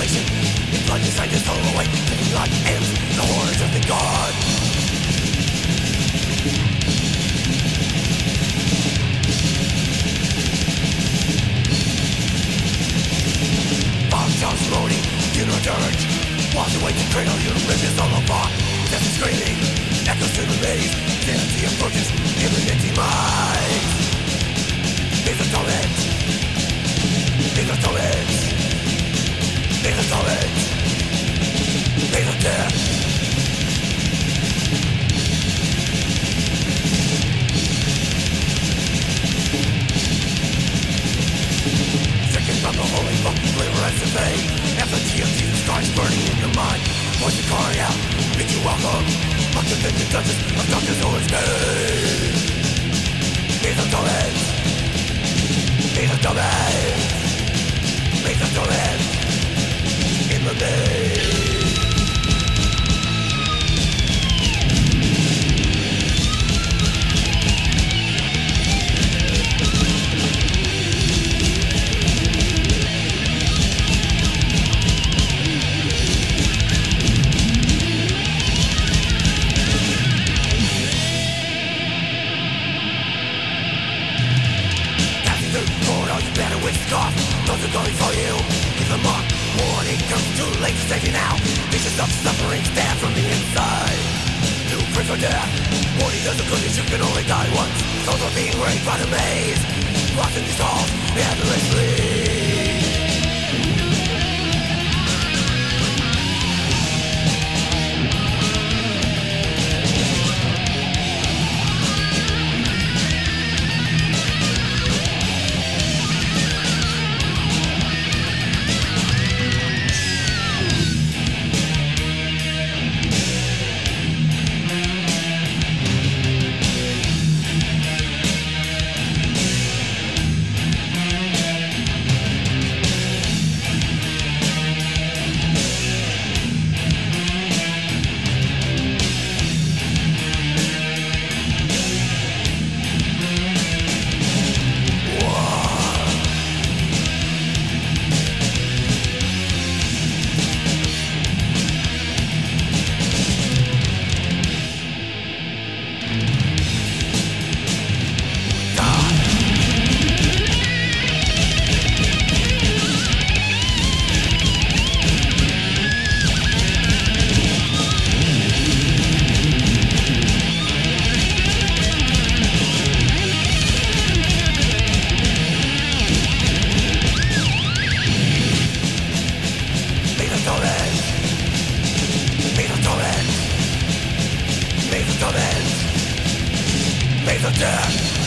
isolation. In blood inside this hollow away, living like ants, the horrors of the god. Bombshells loading, you know dirt. Walls away to cradle, your rib is all apart. Death is screaming, echoes to the maze. Sanity approaches, imminent demise. These are torments. These are torments. These are torments. These are death. Stricken from the holy book, liver as the vein. Effigy of Jesus Christ burning in your mind. Voice of crying out, bid you welcome. Locked within the dungeons of darkness or its name. These are torments. These are torments. These are torments. In the name. Those are going for you. Give them up. Warning comes too late to save you now. Visions of suffering stand from the inside. You pray for death. Warning doesn't goodness, you can only die once. Souls are being raped by the maze. Lost in these halls, endlessly. Face of death.